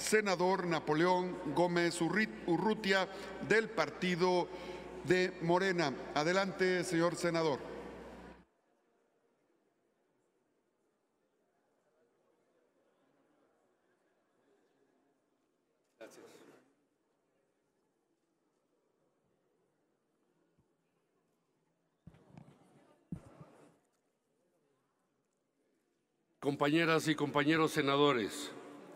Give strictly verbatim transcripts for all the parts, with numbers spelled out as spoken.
senador Napoleón Gómez Urrutia, del partido de Morena. Adelante, señor senador. Gracias. Compañeras y compañeros senadores,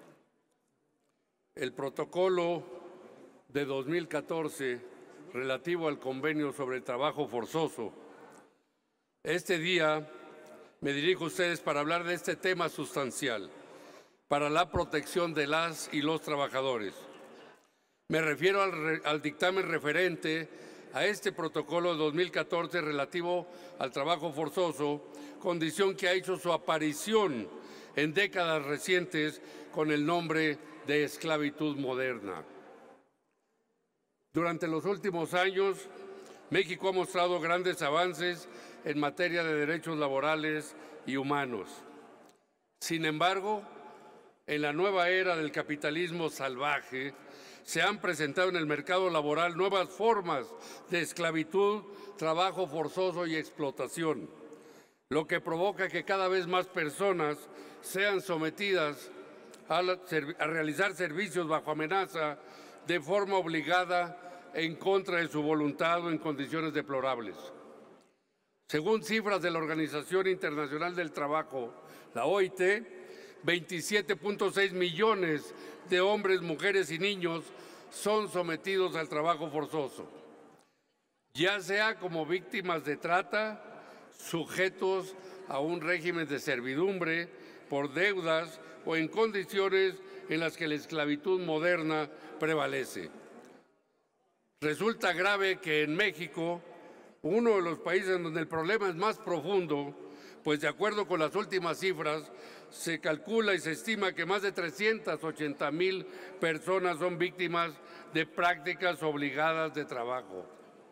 el protocolo de dos mil catorce relativo al convenio sobre el trabajo forzoso. Este día me dirijo a ustedes para hablar de este tema sustancial para la protección de las y los trabajadores. Me refiero al, al dictamen referente a este protocolo de dos mil catorce relativo al trabajo forzoso, condición que ha hecho su aparición en décadas recientes con el nombre de esclavitud moderna. Durante los últimos años, México ha mostrado grandes avances en materia de derechos laborales y humanos. Sin embargo, en la nueva era del capitalismo salvaje, se han presentado en el mercado laboral nuevas formas de esclavitud, trabajo forzoso y explotación, lo que provoca que cada vez más personas sean sometidas a, la, a realizar servicios bajo amenaza de forma obligada en contra de su voluntad o en condiciones deplorables. Según cifras de la Organización Internacional del Trabajo, la O I T, veintisiete punto seis millones de hombres, mujeres y niños son sometidos al trabajo forzoso, ya sea como víctimas de trata, sujetos a un régimen de servidumbre por deudas o en condiciones en las que la esclavitud moderna prevalece. Resulta grave que en México, uno de los países en donde el problema es más profundo, pues de acuerdo con las últimas cifras, se calcula y se estima que más de trescientas ochenta mil personas son víctimas de prácticas obligadas de trabajo.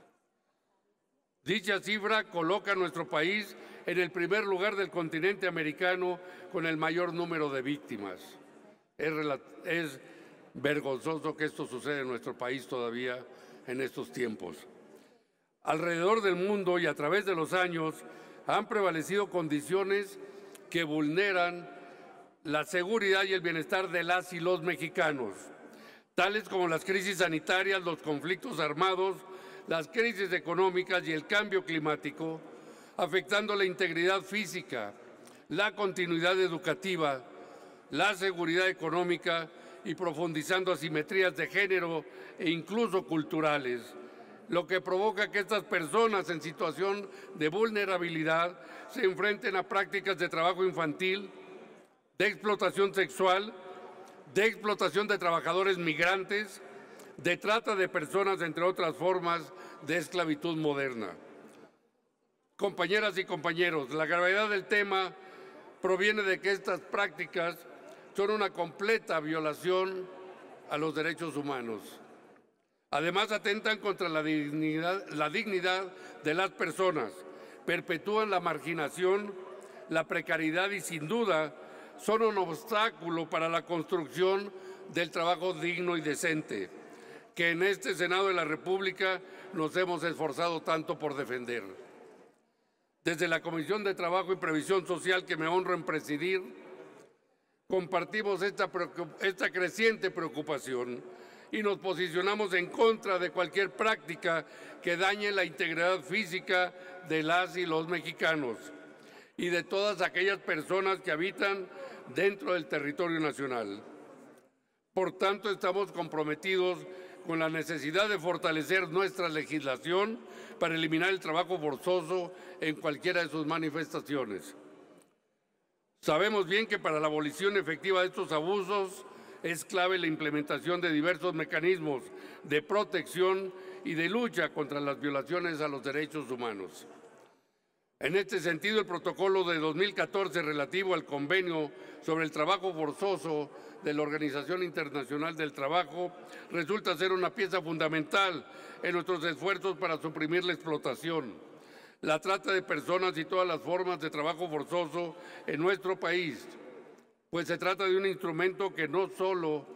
Dicha cifra coloca a nuestro país en el primer lugar del continente americano con el mayor número de víctimas. Es, es vergonzoso que esto suceda en nuestro país todavía en estos tiempos. Alrededor del mundo y a través de los años han prevalecido condiciones que vulneran la seguridad y el bienestar de las y los mexicanos, tales como las crisis sanitarias, los conflictos armados, las crisis económicas y el cambio climático, afectando la integridad física, la continuidad educativa, la seguridad económica y profundizando asimetrías de género e incluso culturales, lo que provoca que estas personas en situación de vulnerabilidad se enfrenten a prácticas de trabajo infantil, de explotación sexual, de explotación de trabajadores migrantes, de trata de personas, entre otras formas de esclavitud moderna. Compañeras y compañeros, la gravedad del tema proviene de que estas prácticas son una completa violación a los derechos humanos. Además, atentan contra la dignidad, la dignidad de las personas, perpetúan la marginación, la precariedad y, sin duda, son un obstáculo para la construcción del trabajo digno y decente, que en este Senado de la República nos hemos esforzado tanto por defender. Desde la Comisión de Trabajo y Previsión Social, que me honro en presidir, compartimos esta, esta creciente preocupación y nos posicionamos en contra de cualquier práctica que dañe la integridad física de las y los mexicanos y de todas aquellas personas que habitan dentro del territorio nacional. Por tanto, estamos comprometidos con la necesidad de fortalecer nuestra legislación para eliminar el trabajo forzoso en cualquiera de sus manifestaciones. Sabemos bien que para la abolición efectiva de estos abusos es clave la implementación de diversos mecanismos de protección y de lucha contra las violaciones a los derechos humanos. En este sentido, el protocolo de dos mil catorce relativo al convenio sobre el trabajo forzoso de la Organización Internacional del Trabajo resulta ser una pieza fundamental en nuestros esfuerzos para suprimir la explotación, la trata de personas y todas las formas de trabajo forzoso en nuestro país, pues se trata de un instrumento que no solo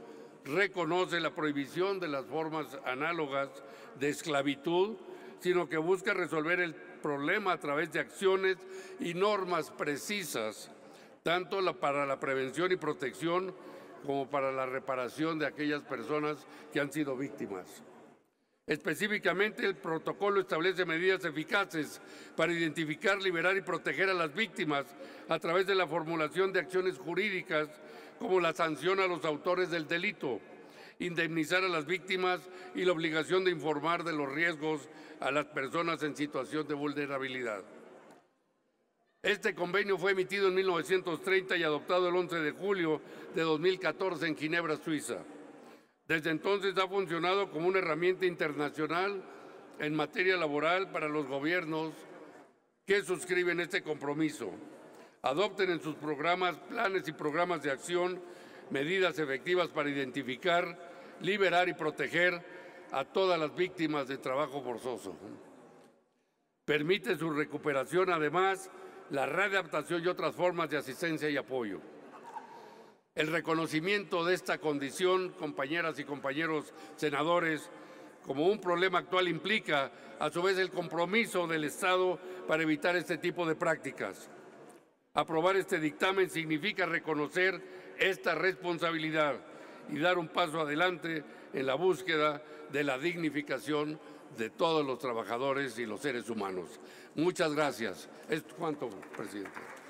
reconoce la prohibición de las formas análogas de esclavitud, sino que busca resolver el problema a través de acciones y normas precisas, tanto la, para la prevención y protección como para la reparación de aquellas personas que han sido víctimas. Específicamente, el protocolo establece medidas eficaces para identificar, liberar y proteger a las víctimas a través de la formulación de acciones jurídicas como la sanción a los autores del delito, indemnizar a las víctimas y la obligación de informar de los riesgos a las personas en situación de vulnerabilidad. Este convenio fue emitido en mil novecientos treinta y adoptado el once de julio de dos mil catorce en Ginebra, Suiza. Desde entonces ha funcionado como una herramienta internacional en materia laboral para los gobiernos que suscriben este compromiso. Adopten en sus programas, planes y programas de acción medidas efectivas para identificar, liberar y proteger a todas las víctimas de trabajo forzoso. Permite su recuperación, además, la readaptación y otras formas de asistencia y apoyo. El reconocimiento de esta condición, compañeras y compañeros senadores, como un problema actual implica, a su vez, el compromiso del Estado para evitar este tipo de prácticas. Aprobar este dictamen significa reconocer esta responsabilidad y dar un paso adelante en la búsqueda de la dignificación de todos los trabajadores y los seres humanos. Muchas gracias. Es cuanto, presidente.